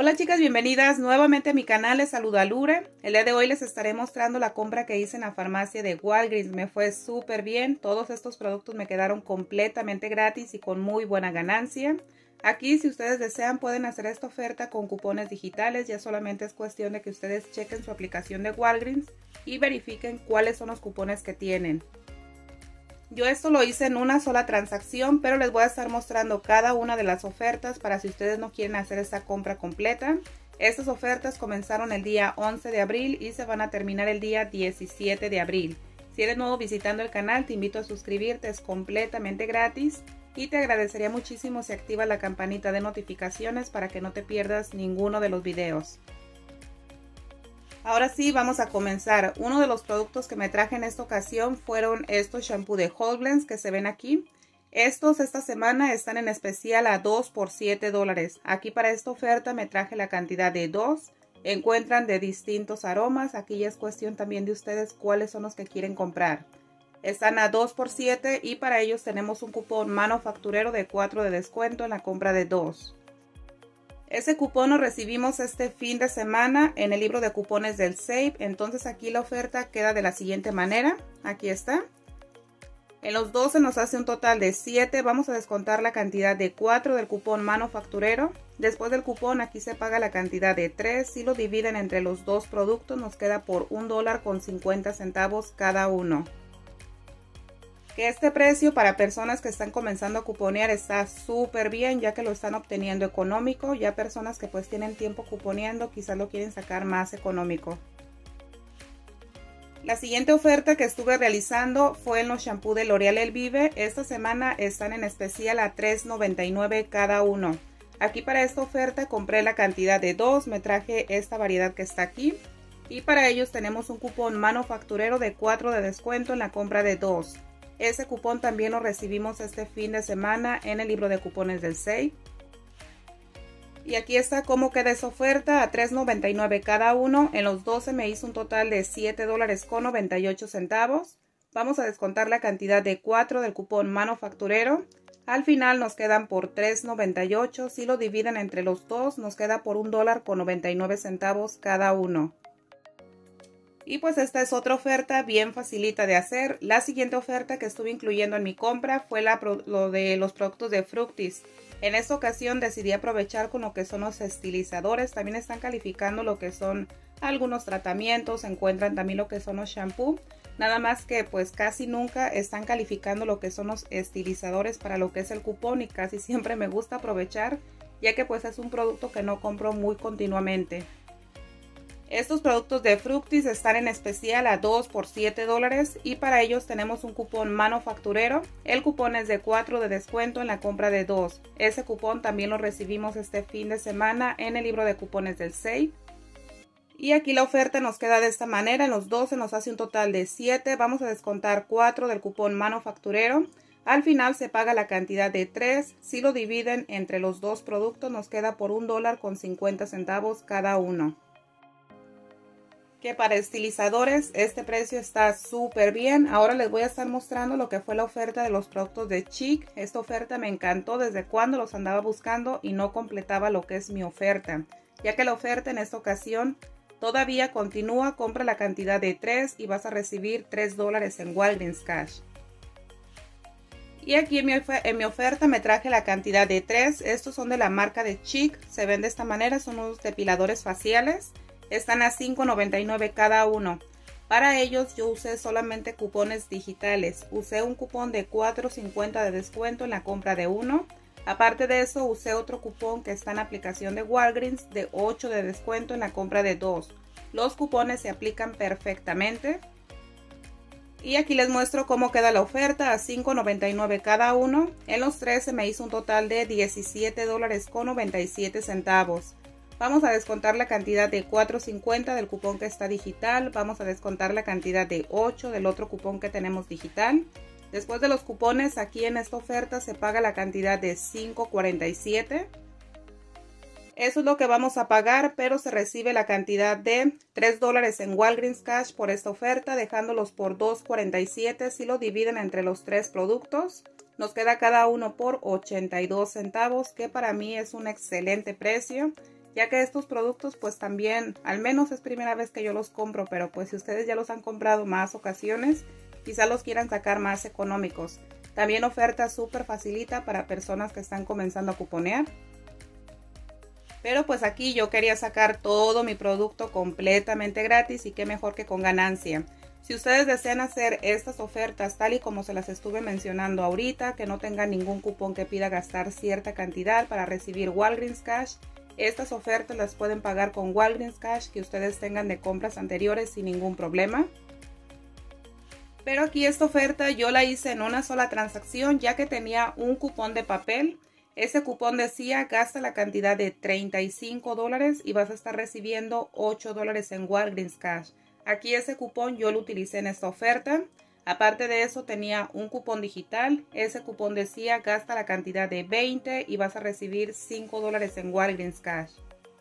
Hola chicas, bienvenidas nuevamente a mi canal, les saluda Lure. El día de hoy les estaré mostrando la compra que hice en la farmacia de Walgreens. Me fue súper bien, todos estos productos me quedaron completamente gratis y con muy buena ganancia. Aquí, si ustedes desean, pueden hacer esta oferta con cupones digitales. Ya solamente es cuestión de que ustedes chequen su aplicación de Walgreens y verifiquen cuáles son los cupones que tienen. Yo esto lo hice en una sola transacción, pero les voy a estar mostrando cada una de las ofertas para si ustedes no quieren hacer esta compra completa. Estas ofertas comenzaron el día 11 de abril y se van a terminar el día 17 de abril. Si eres nuevo visitando el canal, te invito a suscribirte, es completamente gratis. Y te agradecería muchísimo si activas la campanita de notificaciones para que no te pierdas ninguno de los videos. Ahora sí, vamos a comenzar. Uno de los productos que me traje en esta ocasión fueron estos shampoo de Whole Blends que se ven aquí. Estos esta semana están en especial a 2 por $7. Aquí para esta oferta me traje la cantidad de 2. Encuentran de distintos aromas. Aquí ya es cuestión también de ustedes cuáles son los que quieren comprar. Están a 2 por 7 y para ellos tenemos un cupón manufacturero de 4 de descuento en la compra de 2. Ese cupón lo recibimos este fin de semana en el libro de cupones del Save. Entonces aquí la oferta queda de la siguiente manera. Aquí está. En los 12 nos hace un total de 7. Vamos a descontar la cantidad de 4 del cupón manufacturero. Después del cupón aquí se paga la cantidad de 3. Si lo dividen entre los dos productos nos queda por $1.50 cada uno. Que este precio para personas que están comenzando a cuponear está súper bien, ya que lo están obteniendo económico. Ya personas que pues tienen tiempo cuponeando quizás lo quieren sacar más económico. La siguiente oferta que estuve realizando fue en los shampoos de L'Oréal Elvive. Esta semana están en especial a $3.99 cada uno. Aquí para esta oferta compré la cantidad de 2, me traje esta variedad que está aquí. Y para ellos tenemos un cupón manufacturero de 4 de descuento en la compra de 2. Ese cupón también lo recibimos este fin de semana en el libro de cupones del Save. Y aquí está cómo queda esa oferta a $3.99 cada uno. En los 12 me hizo un total de $7.98. Vamos a descontar la cantidad de 4 del cupón manufacturero. Al final nos quedan por $3.98. Si lo dividen entre los dos nos queda por $1.99 cada uno. Y pues esta es otra oferta bien facilita de hacer. La siguiente oferta que estuve incluyendo en mi compra fue lo de los productos de Fructis. En esta ocasión decidí aprovechar con lo que son los estilizadores. También están calificando lo que son algunos tratamientos. Encuentran también lo que son los shampoos. Nada más que pues casi nunca están calificando lo que son los estilizadores para lo que es el cupón. Y casi siempre me gusta aprovechar, ya que pues es un producto que no compro muy continuamente. Estos productos de Fructis están en especial a 2 por $7 y para ellos tenemos un cupón manufacturero. El cupón es de 4 de descuento en la compra de 2. Ese cupón también lo recibimos este fin de semana en el libro de cupones del Save. Y aquí la oferta nos queda de esta manera. En los 12 nos hace un total de 7. Vamos a descontar 4 del cupón manufacturero. Al final se paga la cantidad de 3. Si lo dividen entre los dos productos nos queda por $1.50 cada uno. Que para estilizadores este precio está súper bien. Ahora les voy a estar mostrando lo que fue la oferta de los productos de Chic. Esta oferta me encantó desde cuando los andaba buscando y no completaba lo que es mi oferta, ya que la oferta en esta ocasión todavía continúa. Compra la cantidad de 3 y vas a recibir $3 en Walgreens Cash. Y aquí en mi oferta me traje la cantidad de 3. Estos son de la marca de Chic. Se ven de esta manera, son unos depiladores faciales. Están a $5.99 cada uno. Para ellos yo usé solamente cupones digitales. Usé un cupón de $4.50 de descuento en la compra de 1. Aparte de eso usé otro cupón que está en la aplicación de Walgreens de 8 de descuento en la compra de 2. Los cupones se aplican perfectamente. Y aquí les muestro cómo queda la oferta a $5.99 cada uno. En los 13 me hizo un total de $17.97. Vamos a descontar la cantidad de $4.50 del cupón que está digital. Vamos a descontar la cantidad de 8 del otro cupón que tenemos digital. Después de los cupones, aquí en esta oferta se paga la cantidad de $5.47. Eso es lo que vamos a pagar, pero se recibe la cantidad de $3 en Walgreens Cash por esta oferta, dejándolos por $2.47. Si lo dividen entre los tres productos, nos queda cada uno por 82 centavos, que para mí es un excelente precio, ya que estos productos pues también, al menos es primera vez que yo los compro, pero pues si ustedes ya los han comprado más ocasiones, quizá los quieran sacar más económicos. También oferta súper facilita para personas que están comenzando a cuponear. Pero pues aquí yo quería sacar todo mi producto completamente gratis y qué mejor que con ganancia. Si ustedes desean hacer estas ofertas tal y como se las estuve mencionando ahorita, que no tengan ningún cupón que pida gastar cierta cantidad para recibir Walgreens Cash, estas ofertas las pueden pagar con Walgreens Cash que ustedes tengan de compras anteriores sin ningún problema. Pero aquí esta oferta yo la hice en una sola transacción ya que tenía un cupón de papel. Ese cupón decía gasta la cantidad de $35 y vas a estar recibiendo $8 en Walgreens Cash. Aquí ese cupón yo lo utilicé en esta oferta. Aparte de eso tenía un cupón digital. Ese cupón decía gasta la cantidad de 20 y vas a recibir $5 en Walgreens Cash.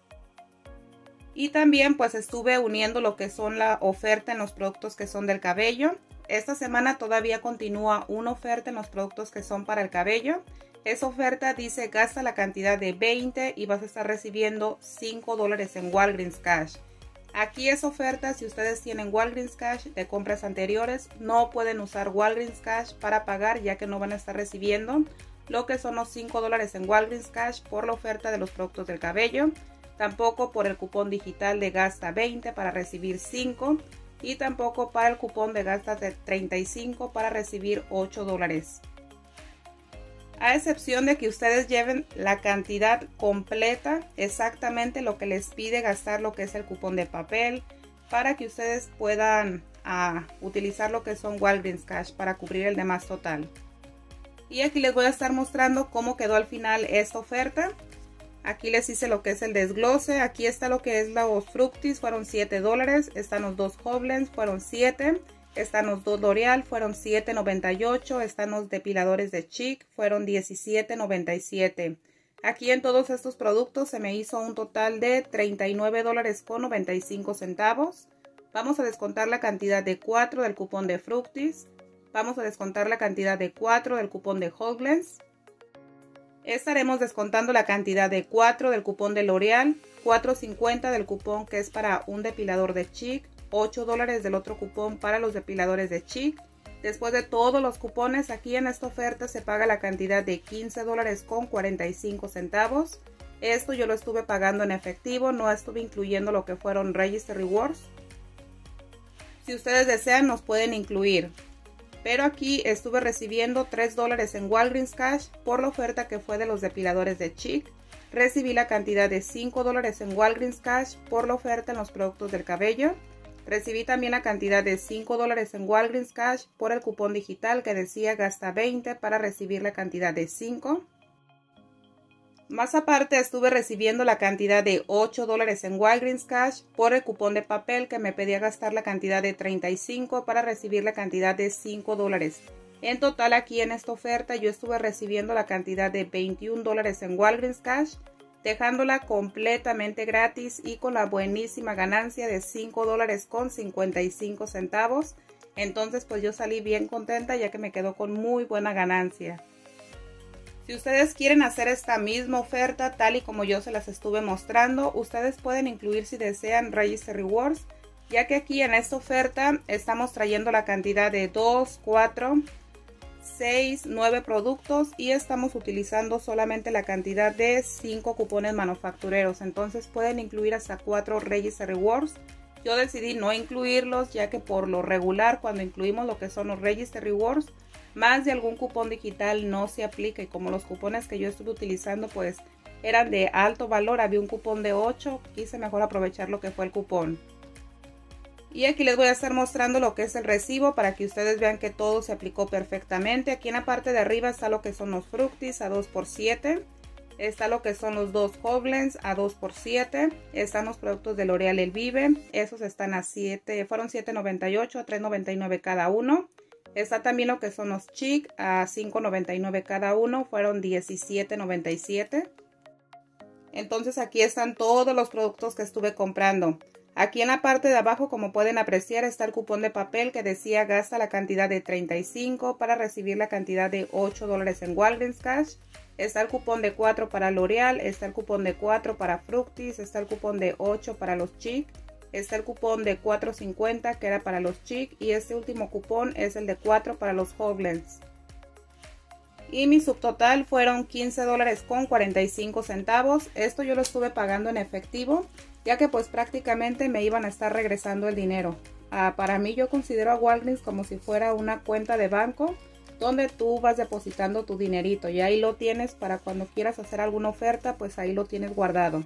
Y también pues estuve uniendo lo que son la oferta en los productos que son del cabello. Esta semana todavía continúa una oferta en los productos que son para el cabello. Esa oferta dice gasta la cantidad de 20 y vas a estar recibiendo $5 en Walgreens Cash. Aquí esa oferta, si ustedes tienen Walgreens Cash de compras anteriores, no pueden usar Walgreens Cash para pagar ya que no van a estar recibiendo lo que son los $5 en Walgreens Cash por la oferta de los productos del cabello. Tampoco por el cupón digital de gasta 20 para recibir 5 y tampoco para el cupón de gasta de 35 para recibir $8. A excepción de que ustedes lleven la cantidad completa, exactamente lo que les pide gastar lo que es el cupón de papel, para que ustedes puedan utilizar lo que son Walgreens Cash para cubrir el demás total. Y aquí les voy a estar mostrando cómo quedó al final esta oferta. Aquí les hice lo que es el desglose. Aquí está lo que es los Fructis, fueron $7. Están los dos Hoblens, fueron $7. Están los dos L'Oreal, fueron $7.98. Están los depiladores de Chic, fueron $17.97. Aquí en todos estos productos se me hizo un total de $39.95. Vamos a descontar la cantidad de 4 del cupón de Fructis. Vamos a descontar la cantidad de 4 del cupón de Hoblens. Estaremos descontando la cantidad de 4 del cupón de L'Oreal, $4.50 del cupón que es para un depilador de Chic, $8 del otro cupón para los depiladores de Chic. Después de todos los cupones, aquí en esta oferta se paga la cantidad de $15.45. Esto yo lo estuve pagando en efectivo, no estuve incluyendo lo que fueron Register Rewards. Si ustedes desean, nos pueden incluir. Pero aquí estuve recibiendo $3 en Walgreens Cash por la oferta que fue de los depiladores de Chic. Recibí la cantidad de $5 en Walgreens Cash por la oferta en los productos del cabello. Recibí también la cantidad de $5 en Walgreens Cash por el cupón digital que decía gasta 20 para recibir la cantidad de 5. Más aparte estuve recibiendo la cantidad de $8 en Walgreens Cash por el cupón de papel que me pedía gastar la cantidad de 35 para recibir la cantidad de $5. En total aquí en esta oferta yo estuve recibiendo la cantidad de $21 en Walgreens Cash, dejándola completamente gratis y con la buenísima ganancia de $5.55. Entonces pues yo salí bien contenta ya que me quedó con muy buena ganancia. Si ustedes quieren hacer esta misma oferta tal y como yo se las estuve mostrando, ustedes pueden incluir si desean Register Rewards, ya que aquí en esta oferta estamos trayendo la cantidad de 2, 4, 6, 9 productos y estamos utilizando solamente la cantidad de 5 cupones manufactureros. Entonces pueden incluir hasta 4 Register Rewards. Yo decidí no incluirlos ya que por lo regular cuando incluimos lo que son los Register Rewards, más de algún cupón digital no se aplica y como los cupones que yo estuve utilizando pues eran de alto valor, había un cupón de 8, quise mejor aprovechar lo que fue el cupón. Y aquí les voy a estar mostrando lo que es el recibo para que ustedes vean que todo se aplicó perfectamente. Aquí en la parte de arriba está lo que son los Fructis a 2x7. Está lo que son los dos Hoblens a 2x7. Están los productos de L'Oreal El Vive. Esos están a 7, fueron $7.98 a $3.99 cada uno. Está también lo que son los Chic a $5.99 cada uno. Fueron $17.97. Entonces aquí están todos los productos que estuve comprando. Aquí en la parte de abajo, como pueden apreciar, está el cupón de papel que decía gasta la cantidad de 35 para recibir la cantidad de $8 en Walgreens Cash. Está el cupón de 4 para L'Oreal, está el cupón de 4 para Fructis, está el cupón de 8 para los Chic, está el cupón de 4.50 que era para los Chic y este último cupón es el de 4 para los Hoglands. Y mi subtotal fueron $15.45. Esto yo lo estuve pagando en efectivo, ya que pues prácticamente me iban a estar regresando el dinero. Para mí yo considero a Walgreens como si fuera una cuenta de banco donde tú vas depositando tu dinerito y ahí lo tienes para cuando quieras hacer alguna oferta, pues ahí lo tienes guardado.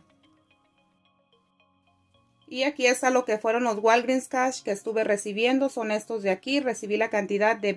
Y aquí está lo que fueron los Walgreens Cash que estuve recibiendo, son estos de aquí. Recibí la cantidad de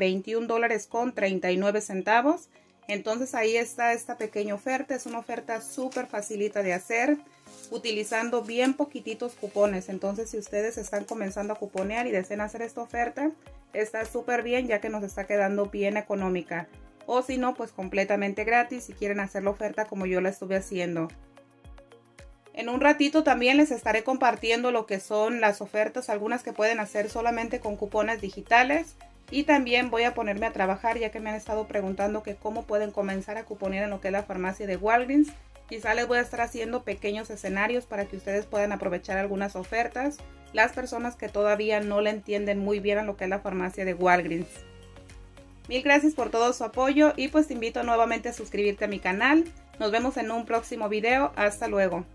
$21.39. Entonces ahí está esta pequeña oferta, es una oferta súper facilita de hacer, utilizando bien poquititos cupones. Entonces si ustedes están comenzando a cuponear y desean hacer esta oferta, está súper bien ya que nos está quedando bien económica. O si no, pues completamente gratis si quieren hacer la oferta como yo la estuve haciendo. En un ratito también les estaré compartiendo lo que son las ofertas, algunas que pueden hacer solamente con cupones digitales. Y también voy a ponerme a trabajar ya que me han estado preguntando que cómo pueden comenzar a cuponear en lo que es la farmacia de Walgreens. Quizá les voy a estar haciendo pequeños escenarios para que ustedes puedan aprovechar algunas ofertas. Las personas que todavía no le entienden muy bien a lo que es la farmacia de Walgreens. Mil gracias por todo su apoyo y pues te invito nuevamente a suscribirte a mi canal. Nos vemos en un próximo video. Hasta luego.